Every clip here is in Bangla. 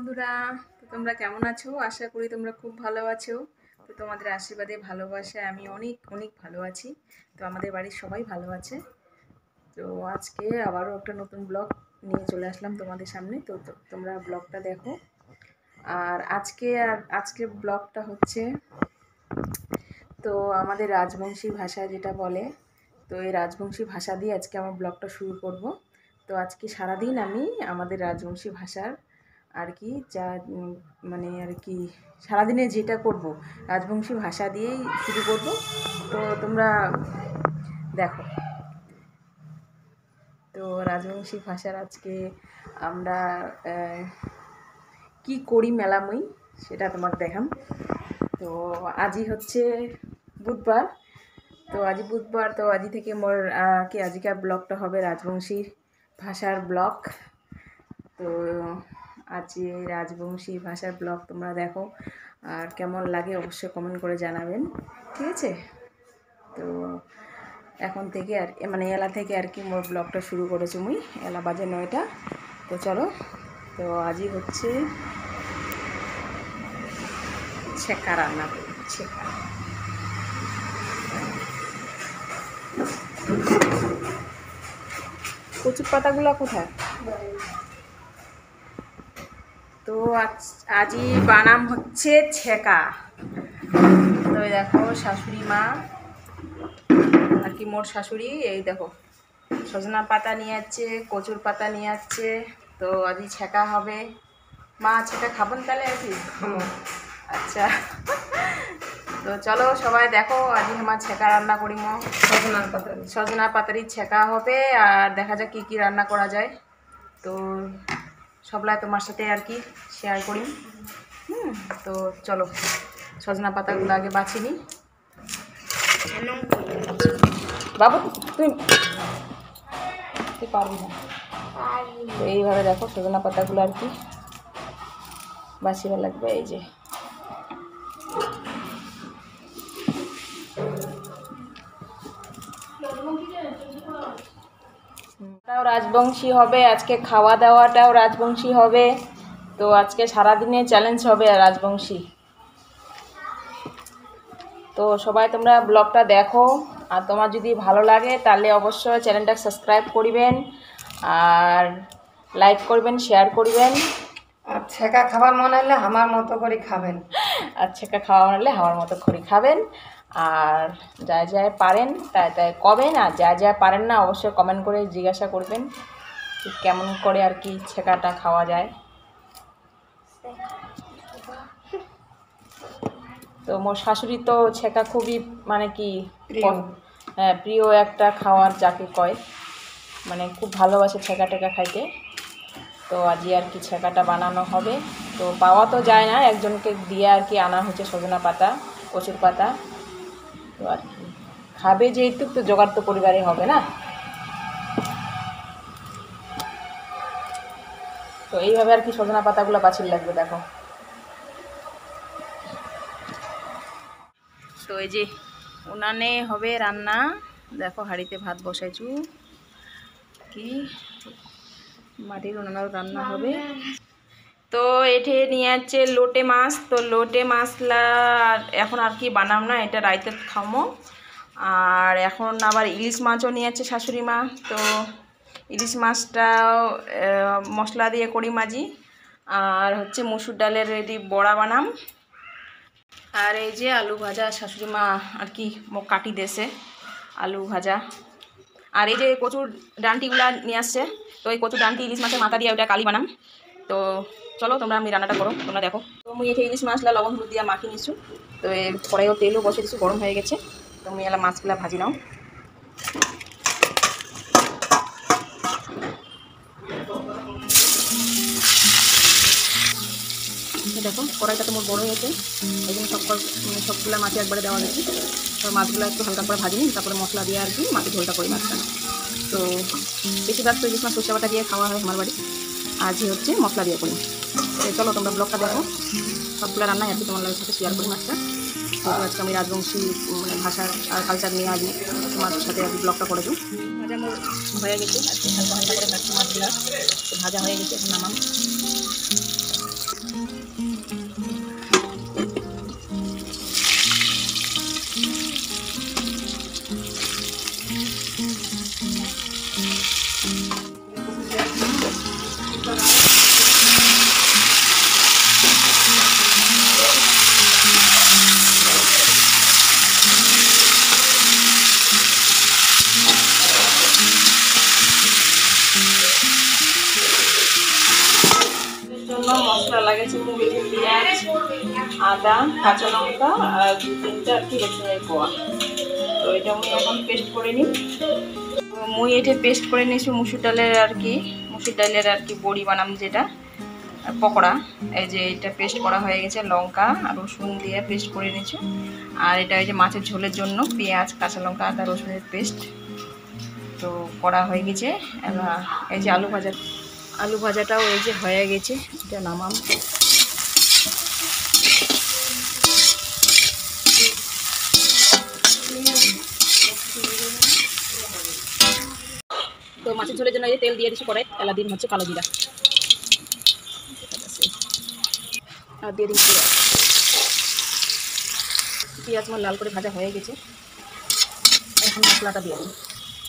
বন্ধুরা, তো তোমরা কেমন আছো? আশা করি তোমরা খুব ভালো আছো। তো তোমাদের আশীর্বাদে ভালোবাসায় আমি অনেক অনেক ভালো আছি। তো আমাদের বাড়ির সবাই ভালো আছে। তো আজকে আবারও একটা নতুন ব্লগ নিয়ে চলে আসলাম তোমাদের সামনে। তো তোমরা ব্লগটা দেখো। আর আজকের ব্লগটা হচ্ছে তো আমাদের রাজবংশী ভাষায় যেটা বলে, তো এই রাজবংশী ভাষা দিয়ে আজকে আমার ব্লগটা শুরু করব। তো আজকে সারাদিন আমি আমাদের রাজবংশী ভাষার আর কি যা মানে আর কি সারাদিনে যেটা করব রাজবংশী ভাষা দিয়েই শুরু করব। তো তোমরা দেখো। তো রাজবংশী ভাষার আজকে আমরা কি করি মেলাময় সেটা তোমাকে দেখাম। তো আজই হচ্ছে বুধবার। তো আজি বুধবার, তো আজি থেকে মোর কি আজিকার ব্লগটা হবে রাজবংশী ভাষার ব্লগ। তো আজ রাজবংশী ভাষার ব্লগ তোমরা দেখো, আর কেমন লাগে অবশ্যই কমেন্ট করে জানাবেন, ঠিক আছে? তো এখন থেকে আর মানে এলা থেকে আর কি মোর ব্লগটা শুরু করেছি মুই, এলা বাজে 9টা। তো চলো, তো আজই হচ্ছে ছেঁকা রান্না করি। ছেঁকা কচুর পাতাগুলো কোথায়? তো আজই বানাম হচ্ছে ছেঁকা। তো দেখো শাশুড়ি মা আর কি মোর শাশুড়ি, এই দেখো সজনা পাতা নিয়ে যাচ্ছে, কচুর পাতা নিয়ে যাচ্ছে। তো আজই ছেঁকা হবে। মা ছেঁকা খাবেন তাহলে আর কি? আচ্ছা, তো চলো সবাই দেখো আজই আমার ছেঁকা রান্না করি। সজনা পাতারই ছেঁকা হবে, আর দেখা যাক কী কী রান্না করা যায়। তো সবলাই তোমার সাথে আর কি শেয়ার করি। তো চলো সজনা পাতাগুলো আগে বাছি নিই। বাবু তুই পারবি না। তো এইভাবে দেখো সজনা পাতাগুলো আর কি বাছিবার লাগবে। এই যে রাজবংশী হবে আজকে, খাওয়া দাওয়াটাও রাজবংশী হবে। তো আজকে সারাদিনে চ্যালেঞ্জ হবে রাজবংশী। তো সবাই তোমরা ব্লগটা দেখো, আর তোমার যদি ভালো লাগে তাহলে অবশ্যই চ্যানেলটা সাবস্ক্রাইব করবেন, আর লাইক করবেন, শেয়ার করবেন। আর ছেঁকা খাবার মনে হলে আমার মতো করে খাবেন। আর ছেঁকা খাওয়া মনে হলে আমার মতো করে খাবেন। আর যা যা পারেন তাই তাই কবেন, আর যা যা পারেন না অবশ্যই কমেন্ট করে জিজ্ঞাসা করবেন কেমন করে আর কি ছেঁকাটা খাওয়া যায়। তো মোর শাশুড়ি তো ছেঁকা খুবই মানে কি হ্যাঁ প্রিয় একটা খাওয়ার যাকে কয়, মানে খুব ভালোবাসে ছেঁকা টেকা খাইতে। তো আজই আর কি ছেঁকাটা বানানো হবে। তো পাওয়া তো যায় না, একজনকে দিয়ে আর কি আনা হচ্ছে সজনা পাতা, কচুর পাতা। তো আর কি খাবে যেহেতু, তো জোগাড় তো পরিবারে হবে না। তো এইভাবে আর কি সজনা পাতাগুলো বাছির লাগবে দেখো। তো এই যে উনানে হবে রান্না, দেখো হাঁড়িতে ভাত বসাইছু, কি মাটির উনানেও রান্না হবে। তো এঠে নিয়ে যাচ্ছে লোটে মাছ। তো লোটে মাছলা এখন আর কি বানাম না, এটা রাইতে খামো। আর এখন আবার ইলিশ মাছও নিয়ে যাচ্ছে শাশুড়ি মা। তো ইলিশ মাছটাও মশলা দিয়ে করি মাজি। আর হচ্ছে মুসুর ডালের রেডি বড়া বানাম। আর এই যে আলু ভাজা শাশুড়ি মা আর কি কাটি দেছে আলু ভাজা। আর এই যে কচুর ডান্টিগুলা নিয়ে আসছে। তো এই কচুর ডান্টি ইলিশ মাছের মাথা দিয়ে ওটা কালি বানাম। তো চলো তোমরা আমি রান্নাটা করো, তোমরা দেখো। তো মুই এটা ইলিশ মাছলা লবণ হলুদ দিয়ে মাখিয়ে নিচ্ছু। তো এর কড়াইও তেলও বসে দিচ্ছু, গরম হয়ে গেছে। তো মুই এলা মাছগুলা ভাজি নাও। দেখো কড়াইটা তো মোট বড় হয়েছে, এই জন্য সবগুলা মাছ একবারে দেওয়া গেছে। তো মাছগুলো একটু হালকা করে ভাজি নিই, তারপরে মশলা দিয়ে আর কি মাছের ঝোলটা করি মাছটা। তো বেশিরভাগ তো ইলিশ মাছ সরষে বাটা দিয়ে খাওয়া হয় আমার বাড়ি, আর যে হচ্ছে মশলা দিয়ে করি। তো চলো তোমরা ব্লগটা দেখো, সবগুলো রান্নাই আর কি তোমার সাথে শেয়ার করি মাছটা। তো আজকে আমি রাজবংশী মানে ভাষা আর কালচার নিয়ে আজ তোমার সাথে আর ব্লগটা করে দিই। ভাজা মোর হয়ে গেছে, আজকে হালকা হালকা করে কাটছি মাছগুলা। তো ভাজা হয়ে গেছে, এখন নামাম। আদা, কাঁচা লঙ্কা আর 2-3টা আর কি রসুনের কোয়া। তো এটা মুই এখন পেস্ট করে নিই। তো মুই এটা পেস্ট করে নিয়েছি মুসুর ডালের আর কি বড়ি বানাম যেটা পকোড়া। এই যে এটা পেস্ট করা হয়ে গেছে, লঙ্কা আর রসুন দিয়ে পেস্ট করে নিয়েছি। আর এটা এই যে মাছের ঝোলের জন্য পেঁয়াজ, কাঁচা লঙ্কা, আদা, রসুনের পেস্ট তো করা হয়ে গেছে। এবার এই যে আলু ভাজাটাও এই যে হয়ে গেছে, এটা নামাম। তো মাছের ঝোলের জন্য এই তেল দিয়ে দিচ্ছি কড়াই, এলা দিন হচ্ছে কালো জিরা আর দিয়ে দিন পেঁয়াজ আমার লাল করে ভাজা হয়ে গেছে। এখন মশলাটা দিয়ে দিন।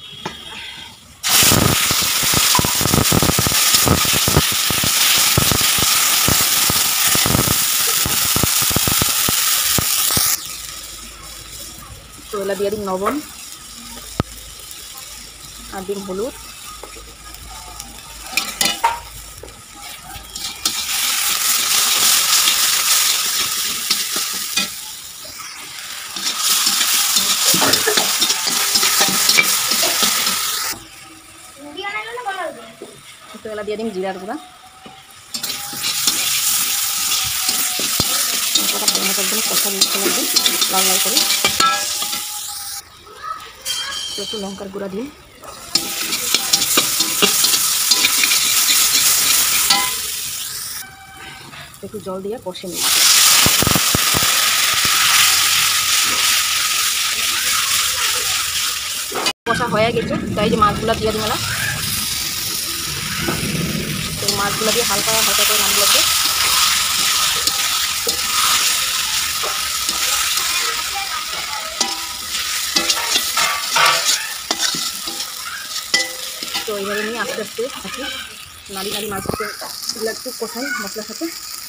তো এলা দিয়ে দিন লবণ আর দিন হলুদ। তো এলা দিয়ে দিন জিরার গুঁড়া। ভালো মতো একদম কষা নিতে লাগবে লাল লাল করে। তো একটু লঙ্কার গুঁড়া দিন। একটু জল দিয়ে কষে নিন। কষা হয়ে গেছে, তাই যে মাছগুলো দিয়ে দিই মেলা। তো মাছগুলো দিয়ে হালকা হালকা করে নাম লাগবে। তো এইভাবে নিয়ে আস্তে আস্তে থাকি নাড়ি মাছগুলো একটু কষাই মশলার সাথে।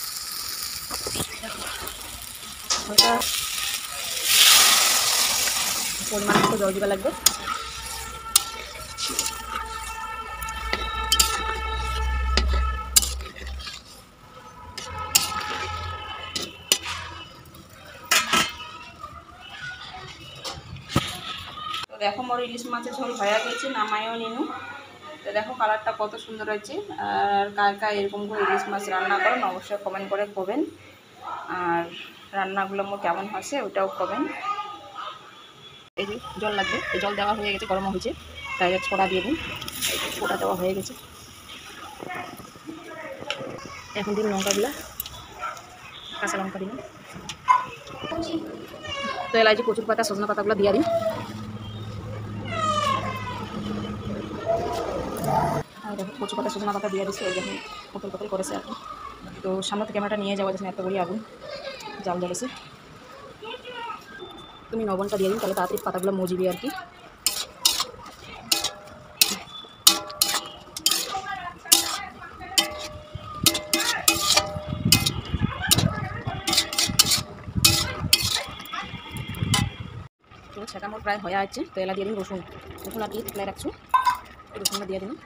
হালকা পরিমাণ মতো জল দিবা লাগবে। তো দেখো মোর ইলিশ মাছের ঝোল হয়ে গেছে, নামাইও নিনু। তো দেখো কালারটা কত সুন্দর হয়েছে। আর কার কার এরকম করে ইলিশ মাছ রান্না করেন অবশ্যই কমেন্ট করে করবেন। আর রান্নাগুলো মোর কেমন হয়েছে ওটাও করবেন। এই যে জল লাগবে, এই জল দেওয়া হয়ে গেছে, গরম হয়েছে, তাই ছোড়া দিয়ে দিন। ছোড়া দেওয়া হয়ে গেছে। এখন দিন লঙ্কাগুলা, কাঁচা লঙ্কা দিন। তো এলাইচি, কচুর পাতা, সজনা পাতাগুলো দিয়ে দিন। আর দেখো কচু পাতা, সজনা পাতা দিয়ে দিচ্ছে। এই যখন পটল পটল করেছে আর কি। তো সামনে থেকে ক্যামেরাটা নিয়ে যাওয়া যাচ্ছে না, এত বড়ি আগুন জাল জ্বলেছে। তুমি লবণটা দিয়ে দিন, তাহলে তাড়াতাড়ি পাতাগুলো মজিবি আর কি। তো সেটা মোট প্রায় হয়ে আছে। তো এলা দিয়ে দিন রসুন আর কি ফেলে রাখছো, রসুনটা দিয়ে দিন।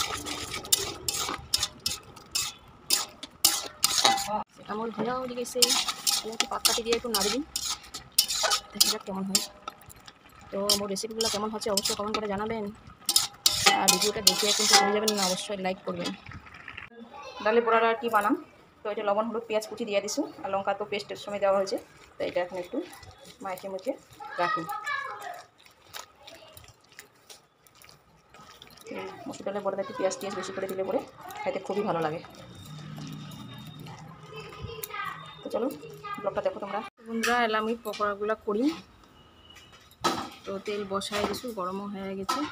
সেটা মোট ভাজা হয়ে গেছে। একটু পাতাটি দিয়ে একটু নাড়ি দিন, দেখা যাক কেমন হয়। তো মোর রেসিপিগুলো কেমন হচ্ছে অবশ্যই কমেন্ট করে জানাবেন। আর ভিডিওটা দেখে কিন্তু ভুলে যাবেন না, অবশ্যই লাইক করবেন। ডালে পোড়াটা আর কি বানাম। তো এটা লবণ, হলুদ, পেঁয়াজ কুচি দিয়ে দিছো, আর লঙ্কা তো পেস্টের সময় দেওয়া হয়েছে। তো এটা এখন একটু মাখে মুখে রাখি। মসুর ডালের বড়াতে একটু পেঁয়াজ বেশি করে দিলে পরে খাইতে খুবই ভালো লাগে। তো চলো ব্লগটা দেখো তোমরা। বন্ধুরা এলাম আমি পকোড়াগুলো করি। তো তেল বসায় দিছো, গরমও হয়ে গেছে।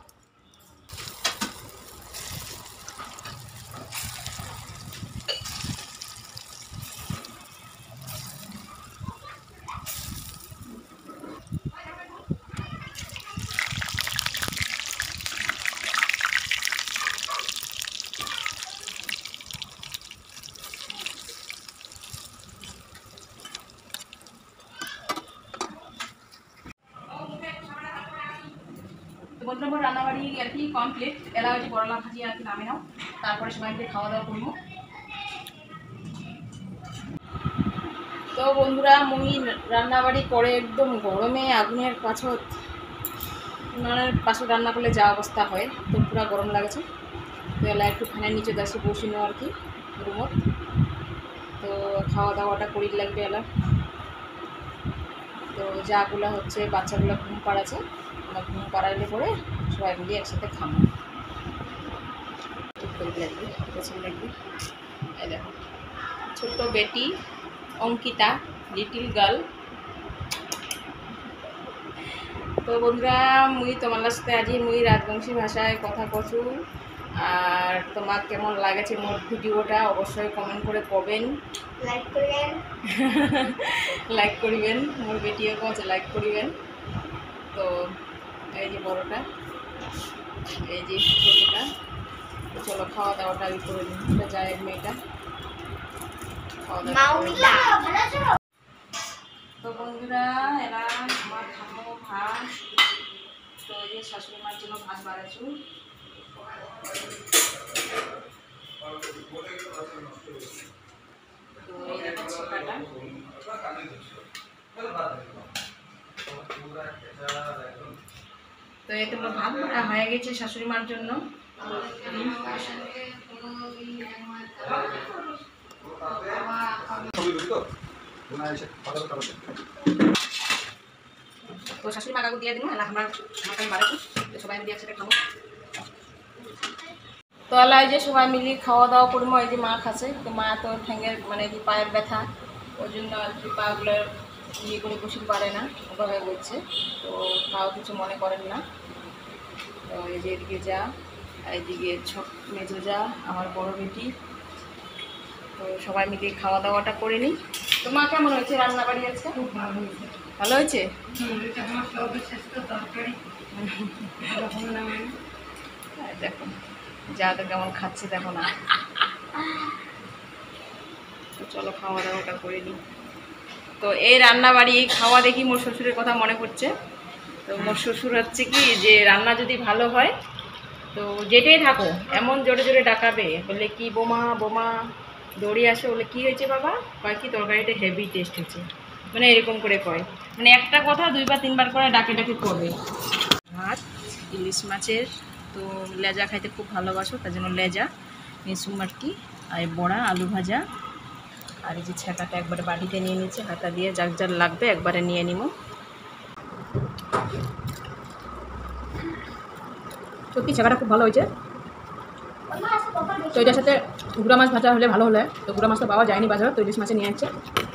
বন্ধুরা আমার রান্নাবাড়ি আর কি কমপ্লিট। এলা হচ্ছে করলা ভাজি আর কি নামে নাও, তারপরে সবাই মিলে খাওয়া দাওয়া করবো। তো বন্ধুরা মুই রান্নাবাড়ি করে একদম গরমে আগুনের পাছত উনানের পাশে রান্না করলে যা অবস্থা হয়, তো পুরো গরম লাগেছে। তো এলা একটু ফ্যানের নিচে দাসি বসিনো আর কি রুমত। তো খাওয়া দাওয়াটা করি লাগবে এলা। তো যাগুলো হচ্ছে বাচ্চাগুলো ঘুম পাড়াচ্ছে, আমার ঘুম পাড়াইলে পরে সবাই মিলে একসাথে খাবো। লাগবে পছন্দ লাগবে। এই দেখো ছোট্ট বেটি অঙ্কিতা, লিটিল গার্ল। তো বন্ধুরা মুই তোমার সাথে আজি মুই রাজবংশী ভাষায় কথা কছু। আর তোমার কেমন লাগেছে মোর ভিডিওটা অবশ্যই কমেন্ট করে কবেন, লাইক করবেন। লাইক করিবেন, মোর ভিডিও কছে লাইক করিবেন। তো এই যে বড়টা, এই যে ছোটোটা। তো চলো খাওয়া দাওয়াটা আমি করে নিই। এটা যায় মেয়েটা খাওয়া দাওয়া করে নিই। তো বন্ধুরা এরা আমার খাবো ভাত। তো এই যে শাশুড়ি মার জন্য ভাত বাড়াচ্ছু। তো এই দেখো ছোটাটা। তো এই তো ভাত বাড়া হয়ে গেছে শাশুড়ি মার জন্য। তো শাশুড়ি মা কাকু দিয়ে দিন, আমার বাড়াচ্ছি, সবাই মিলে একসাথে খাবো। তো এলা এই যে সবাই মিলে খাওয়া দাওয়া করবো। এই যে মা খাচ্ছে, তো মা তো ঠ্যাঙের মানে কি পায়ের ব্যথা, ওই জন্য আর কি পাগুলো ইয়ে করে বসিতে পারে না, ওভাবে বলছে। তো খাওয়া কিছু মনে করেন না। তো এই যে এদিকে যা, এইদিকে মেজো যা, আমার বড় বেটি। তো সবাই মিলে খাওয়া দাওয়াটা করে নিই। তো মা কেমন হয়েছে রান্না বাড়ি আছে? খুব ভালো হয়েছে। ভালো হয়েছে? এটা আমার সর্বশ্রেষ্ঠ তরকারি। দেখো যা তো কেমন খাচ্ছে দেখো না। তো চলো খাওয়া দাওয়াটা করে নিই। তো এই রান্না বাড়ি খাওয়া দেখি মোর শ্বশুরের কথা মনে পড়ছে। তো মোর শ্বশুর হচ্ছে কি যে রান্না যদি ভালো হয় তো যেটাই থাকো এমন জোরে জোরে ডাকাবে, বলে কি বোমা বোমা দৌড়ে আসে, বলে কি হয়েছে বাবা, কয় কি তরকারিটা হেভি টেস্ট হয়েছে, মানে এরকম করে কয়। মানে একটা কথা দুইবার তিনবার করে ডাকে ডাকে করবে। ভাত ইলিশ মাছের, তো লেজা খাইতে খুব ভালোবাসো, তার জন্য লেজা, মিশুম মাটকি, আর বড়া আলু ভাজা, আর এই যে ছ্যাঁকাটা একবারে বাটিতে নিয়ে নিচ্ছে, হাতা দিয়ে যার যার লাগবে একবারে নিয়ে নিব। সত্যি ছ্যাঁকাটা খুব ভালো হয়েছে। তো এটার সাথে গুঁড়া মাছ ভাজা হলে ভালো হলে, তো গুঁড়া মাছটা পাওয়া যায়নি বাজারে, তো ইলিশ মাছে নিয়ে আসছে।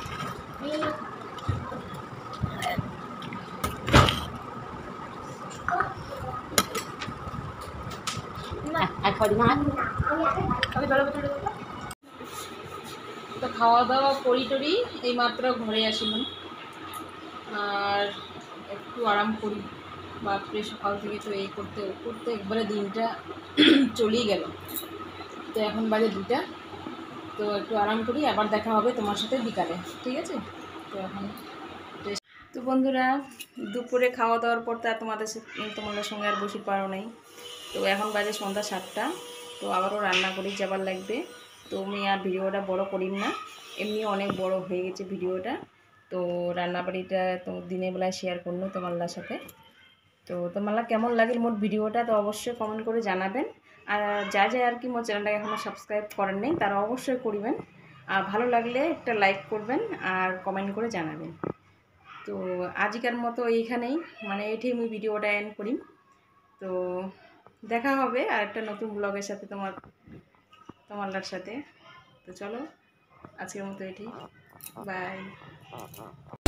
তো খাওয়া দাওয়া করি টরি এই মাত্র ঘরে আসিলাম, আর একটু আরাম করি। বাপরে সকাল থেকে তো এই করতে ও করতে একবারে দিনটা চলেই গেল। তো এখন বাজে 2টা, তো একটু আরাম করি, আবার দেখা হবে তোমার সাথে বিকালে, ঠিক আছে? তো এখন তো বন্ধুরা দুপুরে খাওয়া দাওয়ার পর তো আর তোমাদের সঙ্গে আর বসে পারো নাই। তো এখন বাজে সন্ধ্যা 7টা, তো আবারও রান্না করি যাবার লাগবে। তো আমি আর ভিডিওটা বড় করিম না, এমনি অনেক বড় হয়ে গেছে ভিডিওটা। তো রান্নাবাড়িটা তো দিনের বেলায় শেয়ার করলো তোমার সাথে। তো তোমার কেমন লাগিল মোট ভিডিওটা, তো অবশ্যই কমেন্ট করে জানাবেন। আর যা যা আর কি মোট চ্যানেলটাকে এখনও সাবস্ক্রাইব করেন নেই তারা অবশ্যই করবেন। আর ভালো লাগলে একটা লাইক করবেন আর কমেন্ট করে জানাবেন। তো আজকের মতো এইখানেই, মানে এটাই আমি ভিডিওটা এন্ড করি। তো দেখা হবে আর একটা নতুন ব্লগের সাথে তোমার সাথে। তো চলো আজকের মতো এটাই, বাই।